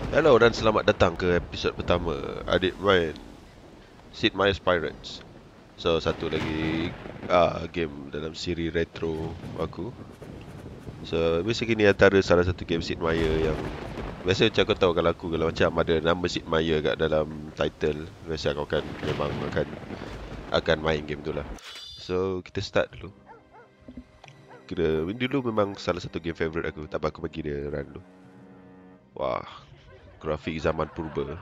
Hello dan selamat datang ke episod pertama Adik main Sid Meier's Pirates. So satu lagi game dalam siri retro aku. So basically ni antara salah satu game Sid Meier yang biasa macam kau tahu kalau macam ada nama Sid Meier kat dalam title, biasa kau memang akan main game tu lah. So kita start dulu. Dulu memang salah satu game favourite aku. Tak apa, aku bagi dia run dulu. Wah, grafik zaman purba.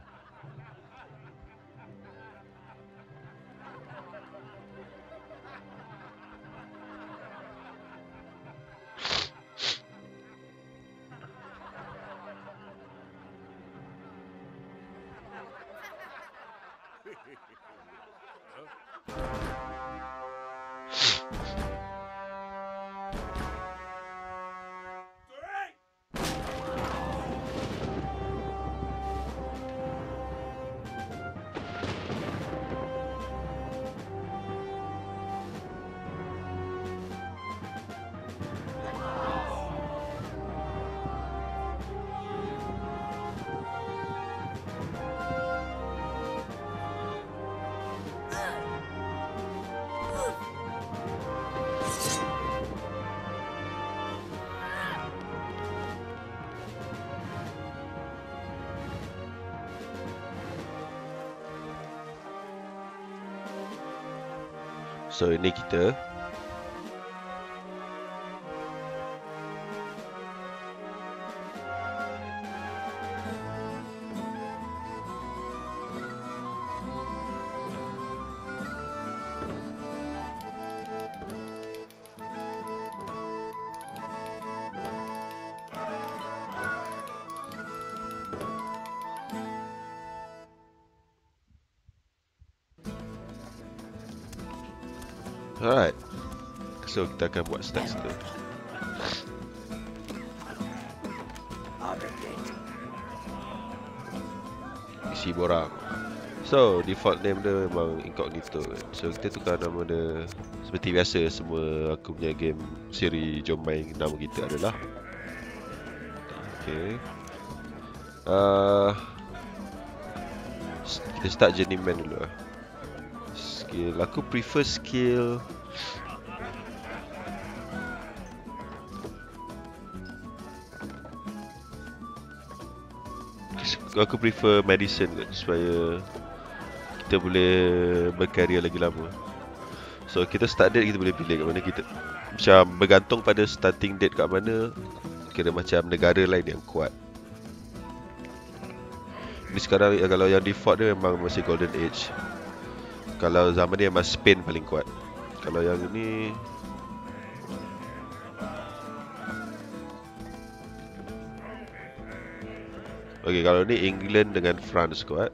So ini kita alright. So kita akan buat stats tu. Isi borang. So default name dia memang incognito. So kita tukar nama dia seperti biasa. Semua aku punya game siri jom main, nama kita adalah okay. Kita start journeyman dulu lah. Skill, aku prefer skill aku prefer medicine kot, supaya kita boleh berkarya lagi lama. So kita start date, kita boleh pilih kat mana kita, macam bergantung pada starting date kat mana. Kira macam negara lain yang kuat. Ni sekarang kalau yang default dia memang masih Golden Age. Kalau zaman ni memang Spain paling kuat. Kalau yang ni okay, kalau ni England dengan France kuat.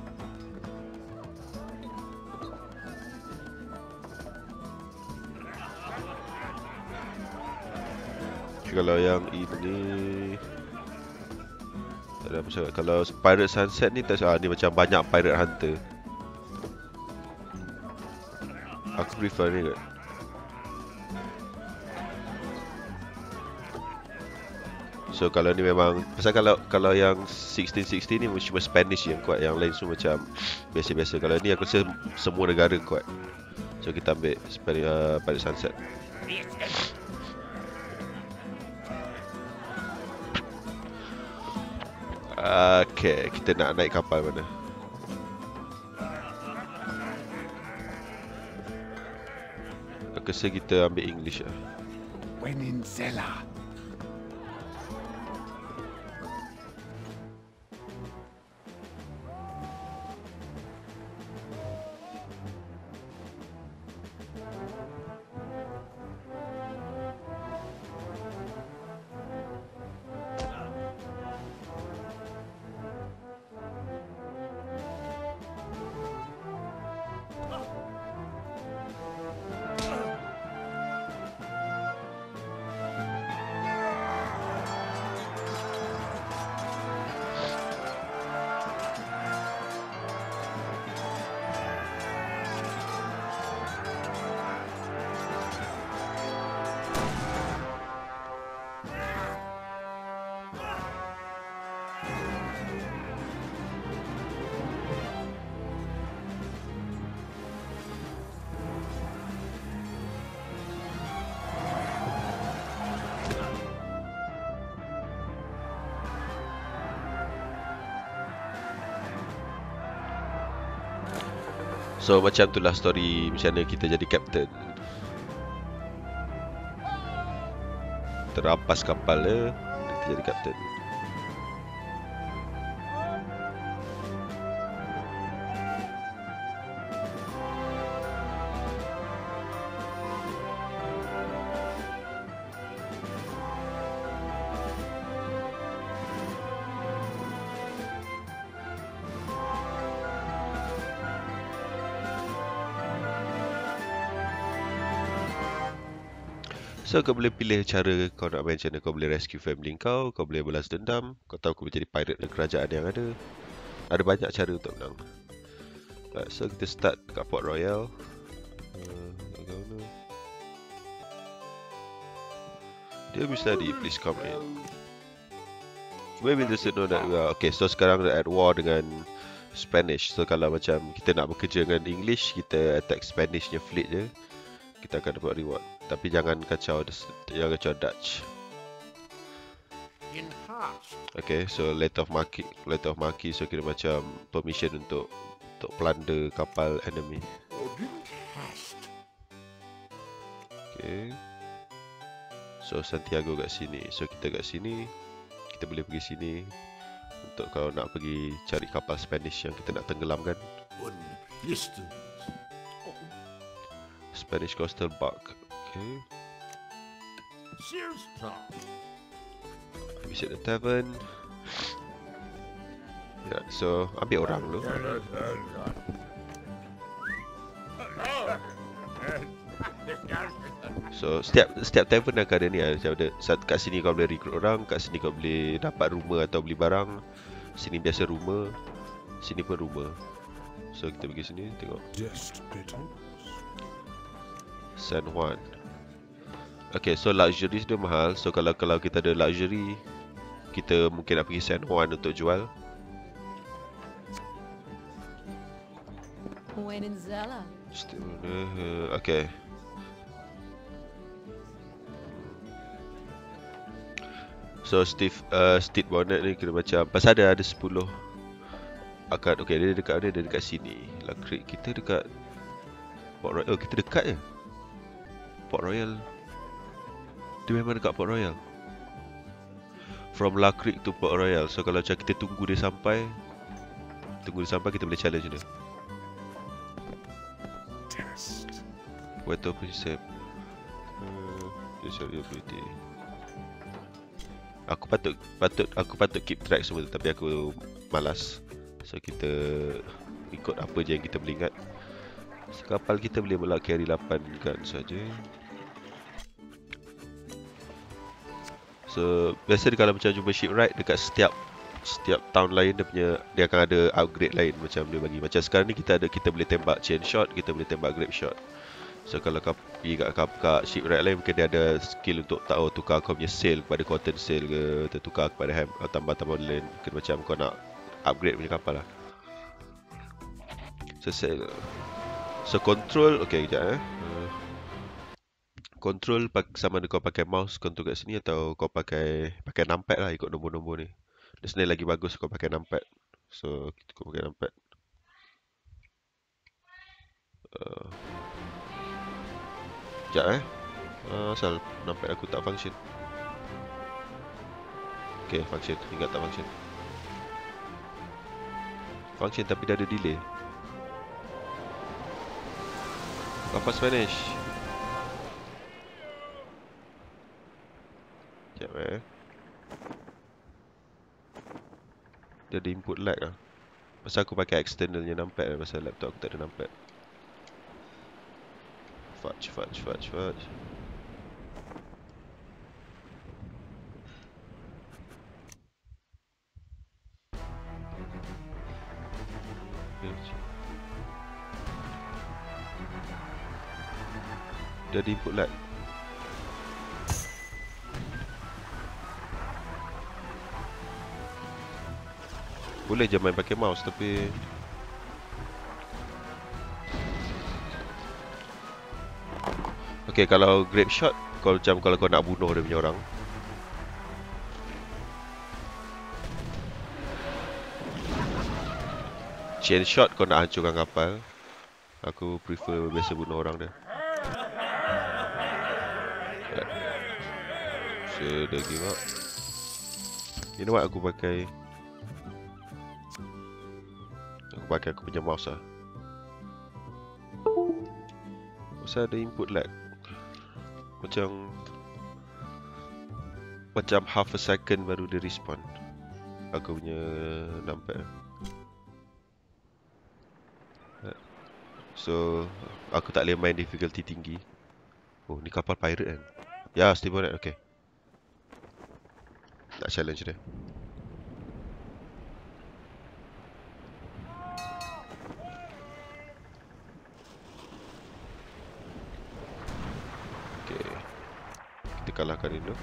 Kalau yang ini tak ada apa sangat. Kalau Pirate Sunset ni tak ni macam banyak Pirate Hunter. Aku prefer ni kot. So kalau ni memang pasal kalau yang 1660 ni cuma Spanish yang kuat, yang lain semua macam biasa-biasa. Kalau ni aku rasa semua negara kuat. So kita ambil Pirate Sunset. Okay, kita nak naik kapal mana? Aku rasa kita ambil English lah. Wenenzela. So macam tu lah story macam mana kita jadi captain. Terampas kapal dia, kita jadi captain. So kau boleh pilih cara kau nak main macam mana. Kau boleh rescue family kau boleh balas dendam, kau tahu kau boleh jadi pirate dari kerajaan yang ada. Ada banyak cara untuk menang. So kita start kat Port Royal. Dear Miss Lady, please come in. Where will the know that we are... Okay, so sekarang kita at war dengan Spanish. So kalau macam kita nak bekerja dengan English, kita attack Spanishnya fleet je, kita akan dapat reward. Tapi jangan kacau Dutch. Okay, so letter of marque. So kira macam permission untuk plunder kapal enemy. Okay. So Santiago kat sini. So kita kat sini, kita boleh pergi sini untuk kalau nak pergi cari kapal Spanish yang kita nak tenggelamkan. Spanish coastal bark. Okay. Visit the tavern. Ya, so ambil orang dulu. So setiap tavern akan ada ni lah. Kat sini kau boleh recruit orang, kat sini kau boleh dapat rumah atau beli barang. Sini biasa rumah, sini pun rumah. So kita pergi sini tengok. San Juan. Okay, so luxury dia mahal. So kalau kita ada luxury, kita mungkin nak pergi San Juan untuk jual. Okay. So Steve Bonnet ni kira macam pasal ada 10 akad. Okay, dia dekat sini. Lakrik kita dekat Port Royal. Oh, kita dekat je Port Royal. Dia memang dekat Port Royal. From La Creek to Port Royal. So kalau macam kita tunggu dia sampai, kita boleh challenge dia. Puerto Princep. Aku patut keep track semua tu, tapi aku malas. So kita ikut apa je yang kita boleh ingat. So, kapal kita boleh carry 8 gun saja. So biasa kalau macam jumpa shipwright dekat setiap town lain dia akan ada upgrade lain macam dia bagi. Macam sekarang ni kita boleh tembak chain shot, kita boleh tembak grape shot. So kalau kau pergi kat shipwright lain, mungkin dia ada skill untuk tahu tukar kau punya sail kepada cotton sail ke, tertukar kepada ham atau tambah lain. Mungkin macam kau nak upgrade punya kapal lah. So sail. So control, okay kejap control sama ada kau pakai mouse control kat sini atau kau pakai numpad lah, ikut nombor-nombor ni. Dia sebenarnya lagi bagus kau pakai numpad. So kita pakai numpad. Sekejap asal numpad aku tak function. Okay, function. Ingat tak function. Function tapi dia ada delay. Kapal Spanish. Sekejap dia ada input lag lah. Pasal aku pakai externalnya numpad lah. Pasal laptop aku tak ada numpad. Fudge. Dia ada input lag. Boleh je main pakai mouse tapi okay, kalau grape shot kalau kau nak bunuh dia punya orang, chain shot kau nak hancurkan kapal. Aku prefer biasa bunuh orang dia. So, dia give up. You know what, aku pakai aku punya mouse lah. Masa ada input lag. Macam half a second baru dia respawn. Aku punya numpad. So, aku tak boleh main difficulty tinggi. Oh, ni kapal pirate kan? Ya, stable net, okay. Tak challenge dia. Okay. Kita kalahkan dia dulu.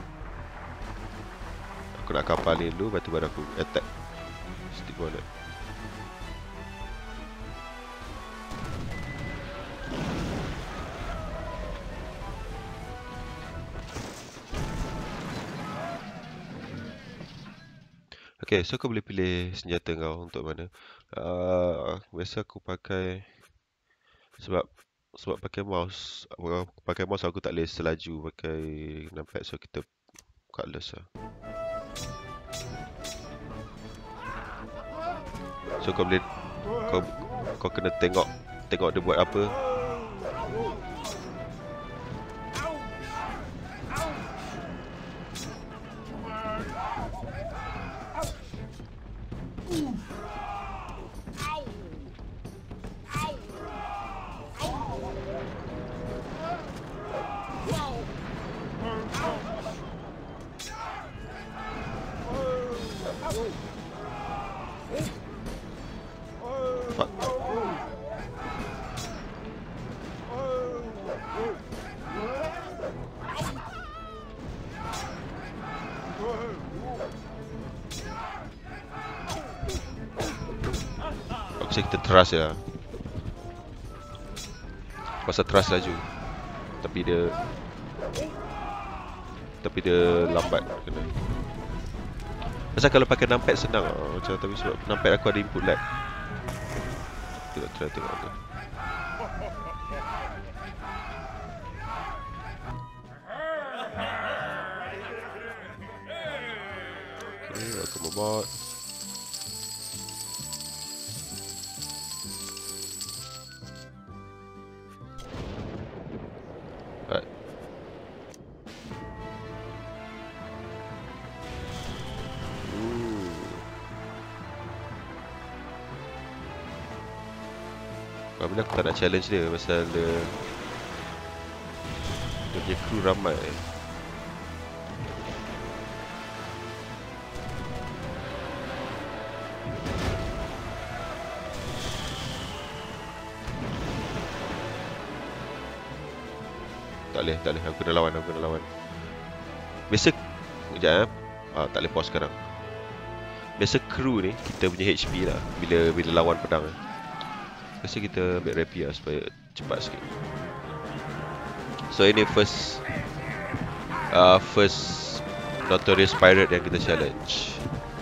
Aku nak kapal ni dulu, lepas tu baru aku attack stable net. Okay, so kau boleh pilih senjata kau untuk mana. Biasa aku pakai sebab pakai mouse aku tak boleh selaju pakai numpad, so kita cutlass lah. So kau boleh kau kena tengok dia buat apa. Pasal kita trust je lah. Pasal trust laju. Tapi dia lambat kena. Pasal kalau pakai numpad senang lah. Macam tapi sebab numpad aku ada input lag. Kita try tengok tu. Okay, welcome aboard. Right. Bila aku tak nak challenge dia pasal dia punya crew ramai. Tak boleh, aku kena lawan. Biasa, sekejap tak boleh pause sekarang. Biasa crew ni, kita punya HP lah bila lawan pedang. Biasa kita ambil rapier supaya cepat sikit. So ini first Notorious Pirate yang kita challenge.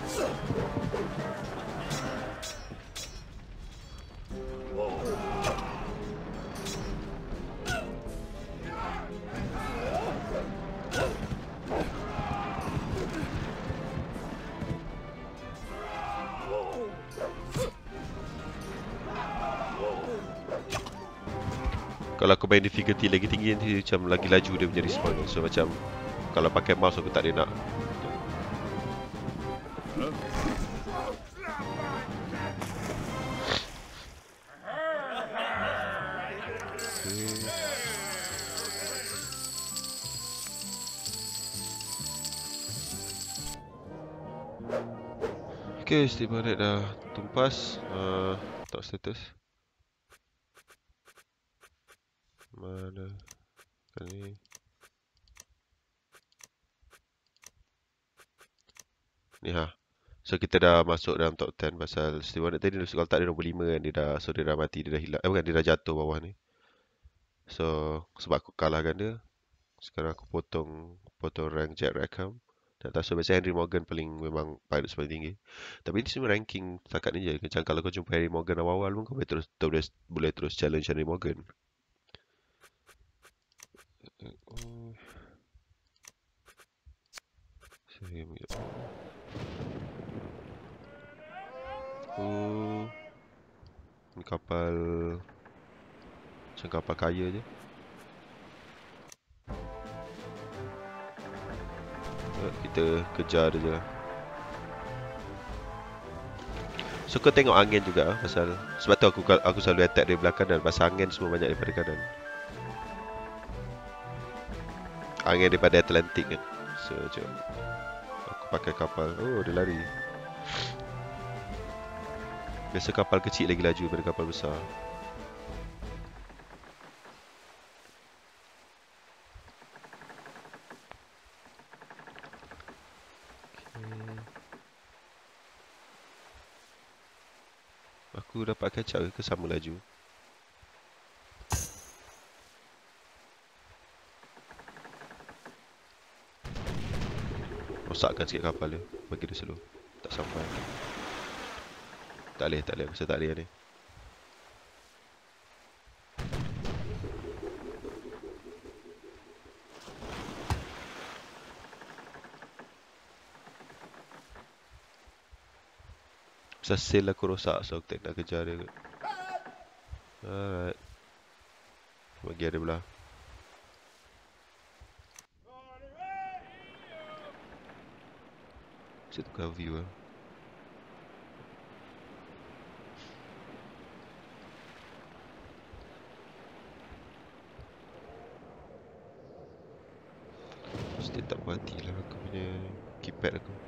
Kalau aku main difficulty lagi tinggi nanti macam lagi laju dia punya respawn. So macam kalau pakai mouse aku tak boleh nak. Okay, stable net dah tumpas. Tak status. Mana ni? Ni ha. So kita dah masuk dalam top 10 pasal Steve Wonder tadi kalau tak ada nombor 5 kan dia dah mati, dia dah hilang. Bukan, dia dah jatuh bawah ni. So sebab aku kalahkan dia, sekarang aku potong rank Jack Rackham. Tak tahu, so biasanya Henry Morgan memang pirates paling tinggi. Tapi ini semua ranking setakat ni je. Macam kalau kau jumpa Henry Morgan awal-awal pun kau boleh terus challenge Henry Morgan. Ni kapal macam kapal kaya je. Kita kejar dia je lah. So kau tengok angin juga pasal sebab tu aku selalu attack dari belakang dan pasal angin semua banyak daripada kanan. Angin daripada Atlantik kan. So jom aku pakai kapal. Oh dia lari. Biasa kapal kecil lagi laju daripada kapal besar. Aku dapat catch up ke sama laju? Rosakkan sikit kapal dia. Bagi dia slow. Tak sampai. Tak boleh. Aku tak boleh ni. Pasal sail aku rosak, so aku tak nak kejar dia kot. Alright. Bagi ada belah. Saya tukar view lah. Mesti tak puas hati lah aku punya keypad aku.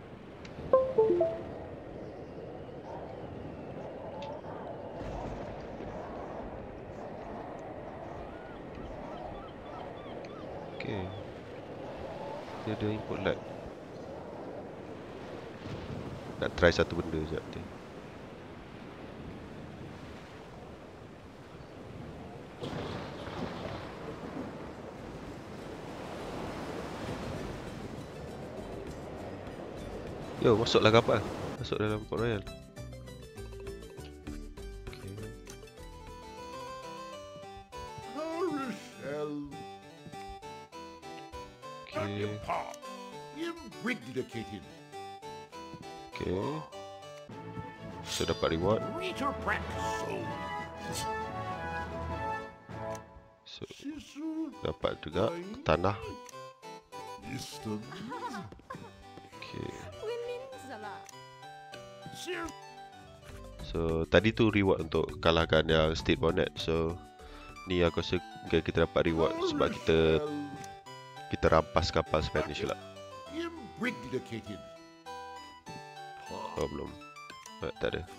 Okay. Dia ada input lag. Nak try satu benda sekejap nanti. Yo, masuklah kapal. Masuk dalam Port Royal. Okay. Irradicated. Okay. So dapat reward. So dapat juga tanah. Okay. So tadi tu reward untuk kalahkan yang State Bonnet. So ni aku rasa kita dapat reward sebab kita rampas kapal Spanish lah. Oh belum. Tak ada.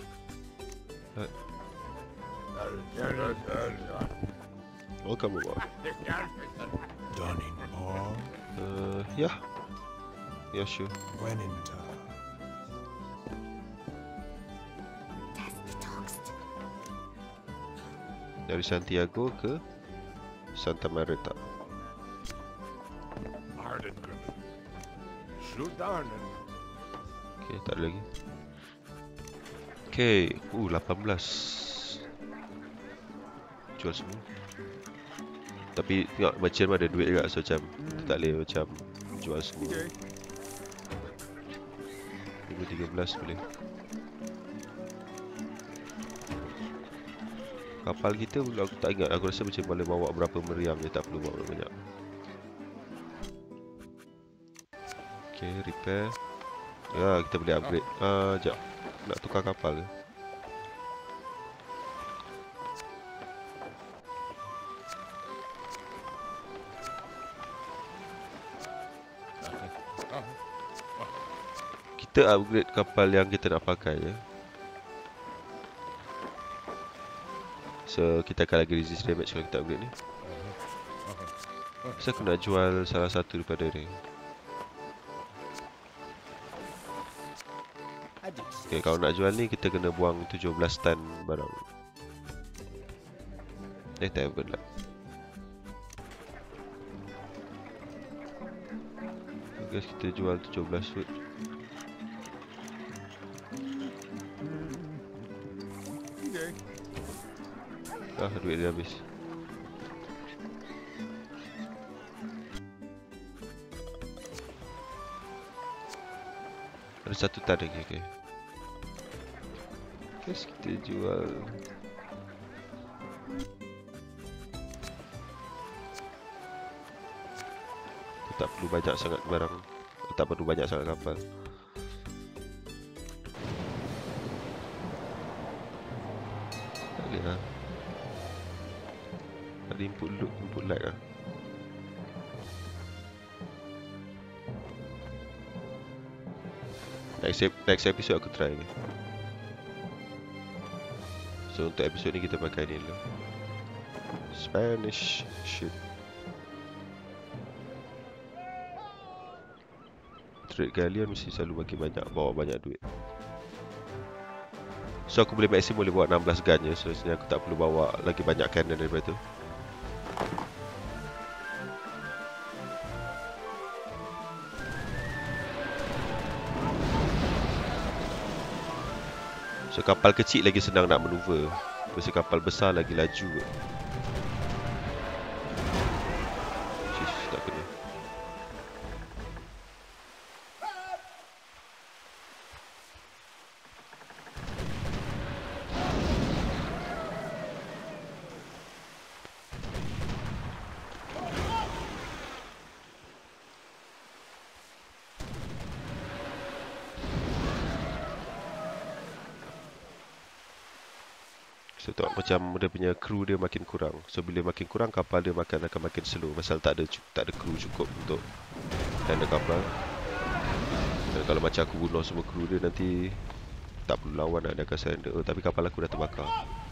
Welcome aboard. Done in all. Yeah. Yeah, sure. When in time. Dari Santiago ke Santa Marta. Okay, tak ada lagi. Okay, 18. Jual semua. Tapi tengok merchant ada duit juga, so macam kita tak boleh macam jual semua. 13 boleh. Kapal kita aku tak ingat, aku rasa macam boleh bawa berapa meriam je, tak perlu bawa banyak. Okay, repair. Ya, kita boleh upgrade. Sekejap. Nak tukar kapal ke? Kita upgrade kapal yang kita nak pakai je. So, kita akan lagi resist damage kalau kita upgrade ni. So, aku nak jual salah satu daripada ni. Okay, kalau nak jual ni, kita kena buang 17 tan barang. Tavern lah. Guys, kita jual 17 food. Duit dia habis. Ada satu tan lagi, okay. Guys, kita jual. Tak perlu banyak sangat barang. Tak perlu banyak sangat kapal. Tak boleh lah. Ada input loot, input lag lah. Next episode aku try ni. So untuk episode ni kita pakai ni dulu. Spanish ship. Trade galleon mesti selalu bagi banyak, bawa banyak duit. So aku boleh maksimum boleh bawa 16 gun je. So sebenarnya aku tak perlu bawa lagi banyak cannon daripada tu. So kapal kecil lagi senang nak maneuver. Pasal kapal besar lagi laju. Tak kena. So tengok macam dia punya crew dia makin kurang. So bila makin kurang kapal dia akan makin slow. Pasal tak ada crew cukup untuk handle kapal. Dan kalau macam aku bunuh semua crew dia nanti tak perlu lawan lah, dia akan surrender. Oh, tapi kapal aku dah terbakar.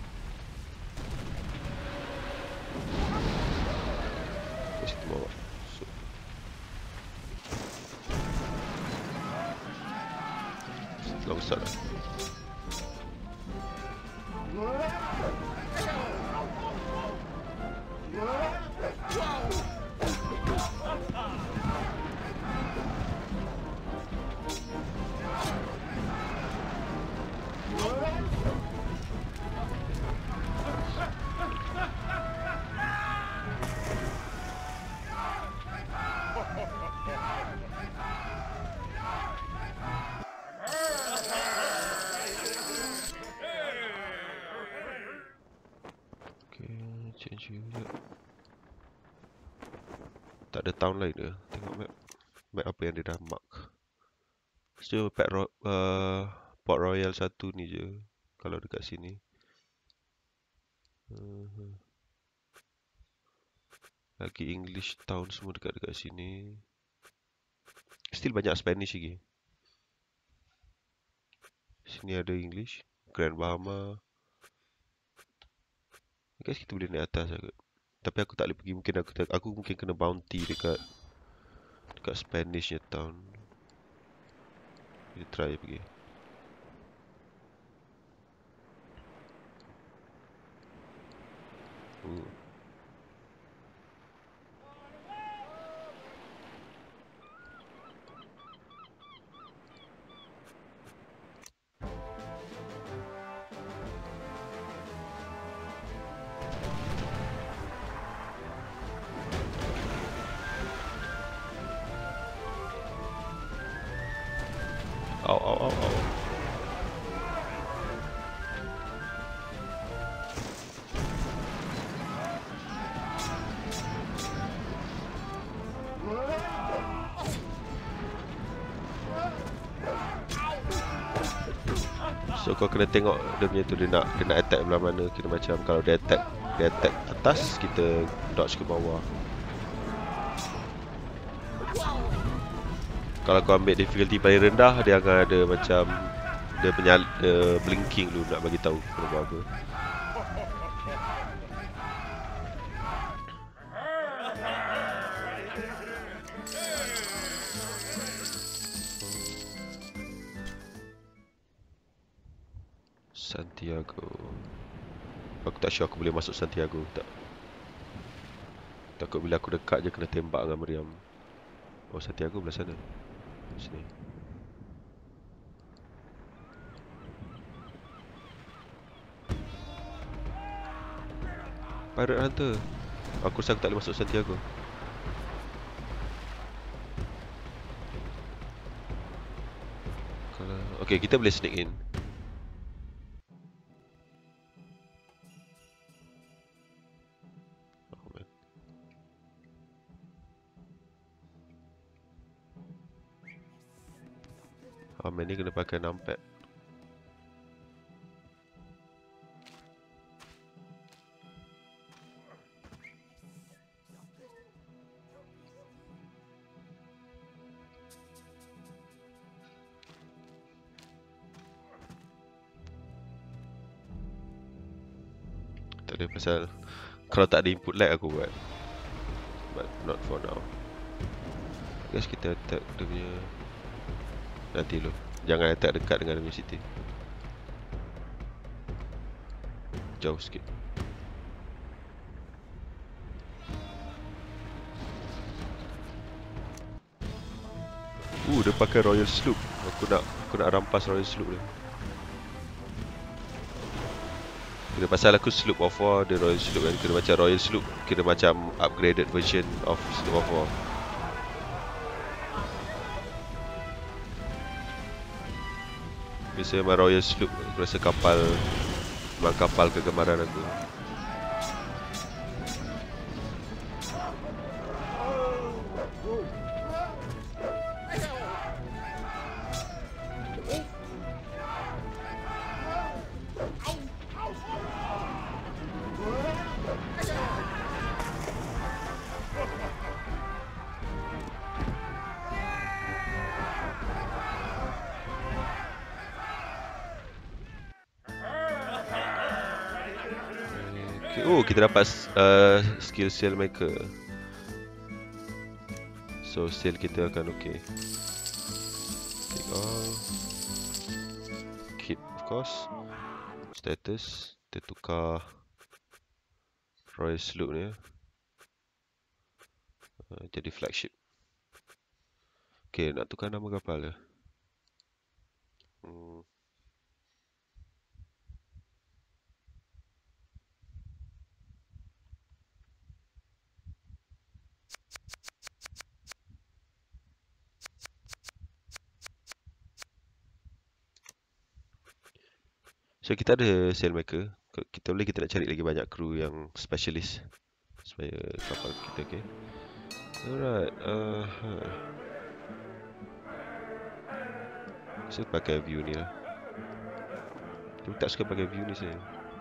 Terus kita bawa. So long shot lah. Change unit. Tak ada town lain ke? Tengok map. Map apa yang dia dah mark. So Port Royal 1 ni je. Kalau dekat sini. Lagi English town semua dekat sini. Still banyak Spanish lagi. Sini ada English. Grand Bahama. Guys, kita boleh naik atas agak. Tapi aku tak boleh pergi. Mungkin aku mungkin kena bounty dekat Spanish nya town. Kita try pergi. Au. So kau kena tengok dia punya tu, dia nak attack belah mana. Kira macam kalau dia attack atas, kita dodge ke bawah. Kalau kau ambil difficulty paling rendah, dia akan ada macam dia blinking dulu nak bagi tahu kena buat apa. Santiago. Aku tak sure aku boleh masuk Santiago tak. Takut bila aku dekat je kena tembak dengan meriam. Oh, Santiago belah sana. Sini. Pirate Hunter. Aku rasa aku tak boleh masuk Santiago. Kalau okay, kita boleh sneak in. Oh, man. Oh, man, ni kena pakai numpad. Tak ada pasal kalau tak ada input lag aku buat. But not for now. Guys, kita attack dia punya. Nanti dulu. Jangan attack dekat dengan dia punya city. Jauh sikit. Dia pakai Royal Sloop. Aku nak rampas Royal Sloop dia. Kira pasal aku Sloop of War, dia Royal Sloop kan. Kira macam Royal Sloop, kira macam upgraded version of Sloop of War. Biasanya memang Royal Sloop, aku rasa memang kapal kegemaran aku. Okay. Oh, kita dapat skill sail maker. So sail kita akan okay. Take all. Keep of course. Status. Kita tukar Royal Sloop ni. Jadi flagship. Okay, nak tukar nama kapal dia. So kita ada sailmaker. Kita nak cari lagi banyak kru yang specialist supaya kapal kita okay. Alright. Saya pakai view ni lah. Aku tak suka pakai view ni saya.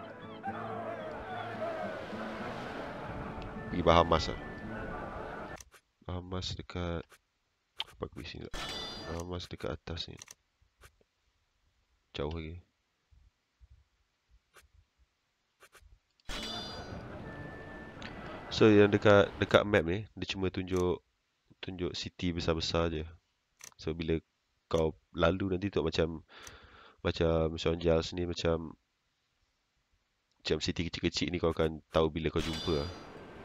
Pergi Bahamas lah. Bahamas dekat apa aku isi ni lah. Bahamas dekat atas ni. Jauh lagi. So yang dekat map ni dia cuma tunjuk city besar-besar je. So bila kau lalu nanti tu macam Sean Giles ni macam city kecil-kecil ni kau akan tahu bila kau jumpa lah.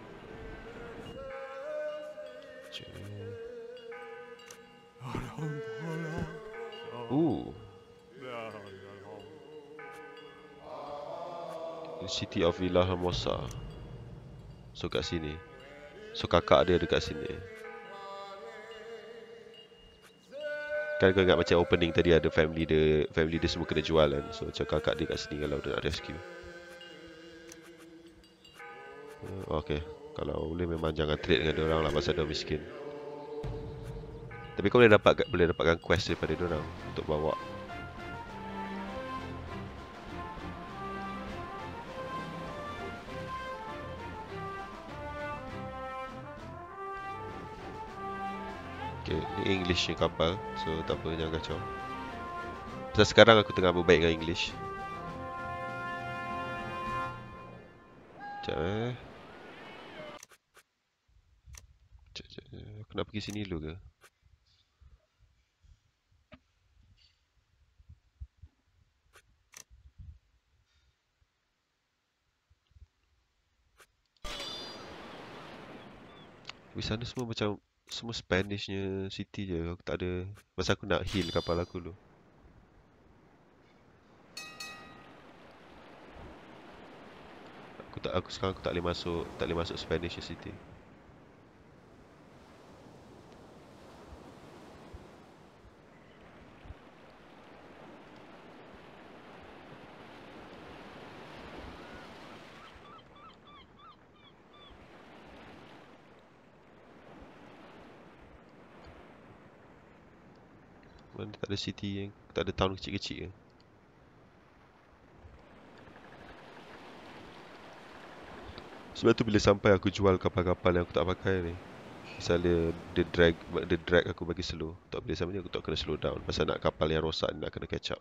City of Villahermosa. So kat sini. So kakak dia dekat sini. Kan kau ingat macam opening tadi ada family dia semua kena jual kan. So macam kakak dia kat sini kalau dia nak rescue. Okay. Kalau boleh memang jangan trade dengan dia orang lah pasal dia miskin. Tapi kau boleh dapatkan quest daripada dia orang untuk bawa. Okay, ni English ni kapal. So tak apa, jangan kacau. Pasal sekarang aku tengah berbaik dengan English. Sekejap Aku nak pergi sini dulu ke? Di sana semua macam semua Spanishnya city je. Aku tak ada. Pasal aku nak heal kapal aku dulu. Aku sekarang aku tak boleh masuk Spanish city. Mana tak ada city yang tak ada town kecil-kecil ke? Sebab tu bila sampai aku jual kapal-kapal yang aku tak pakai ni. Misalnya dia drag aku bagi slow. Tak boleh sama ni aku tak kena slow down. Pasal nak kapal yang rosak ni nak kena catch up.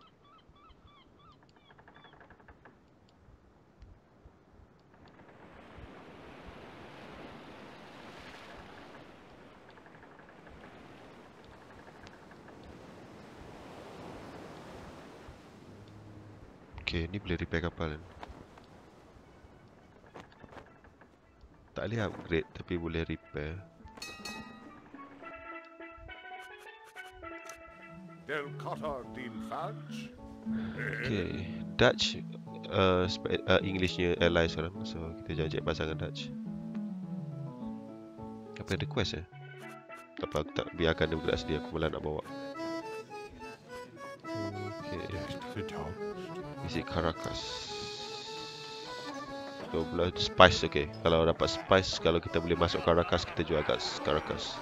Okay, ni boleh repair kapal kan. Tak boleh upgrade tapi boleh repair. Del Cotter Deal Fudge. Okay, Dutch Englishnya ally sekarang. So kita jangan cek pasangan Dutch. Apa ada quest ya? Tak apa, aku tak biarkan dia bergerak sendiri. Aku malah nak bawa. Okay, The town. isi Caracas. So, belah spice, okay. Kalau dapat spice, kalau kita boleh masuk Caracas, kita jual kat Caracas.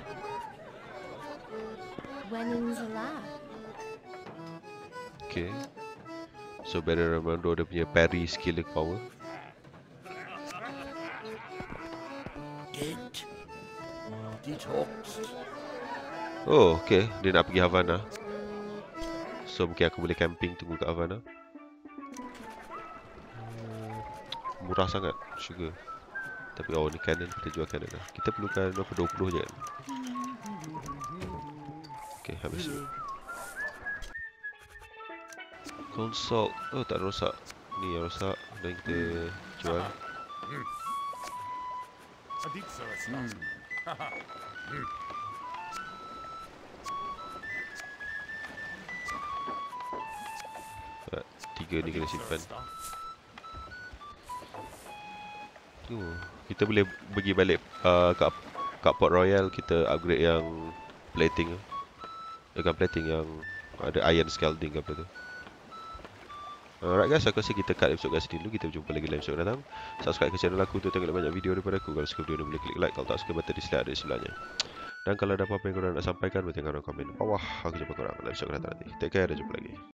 Winning's allowed. Okay. So, Barry Ramondo dia punya parry skill dia power. It detox. Oh, okay. Dia nak pergi Havana. So, mungkin aku boleh camping tunggu kat Havana. Murah sangat sugar. Tapi oh ni cannon, kita jual cannon lah. Kita perlukan berapa? 20 je kan? Okay, habis dulu. Console. Oh, tak rosak. Ni yang rosak. Dan kita jual. Tiga ni kena simpan. Kita boleh pergi balik kat Port Royal. Kita upgrade yang plating tu. Bukan plating, yang ada iron scalding ke apa tu. Alright guys, aku rasa kita cut episode kat sini dulu. Kita jumpa lagi dalam episode datang. Subscribe ke channel aku untuk tengok banyak video daripada aku. Kalau suka video ni boleh klik like. Kalau tak suka, button dislike ada di sebelahnya. Dan kalau ada apa-apa yang korang nak sampaikan, boleh tengok dalam komen bawah. Aku jumpa korang dalam episode datang nanti. Take care dan jumpa lagi.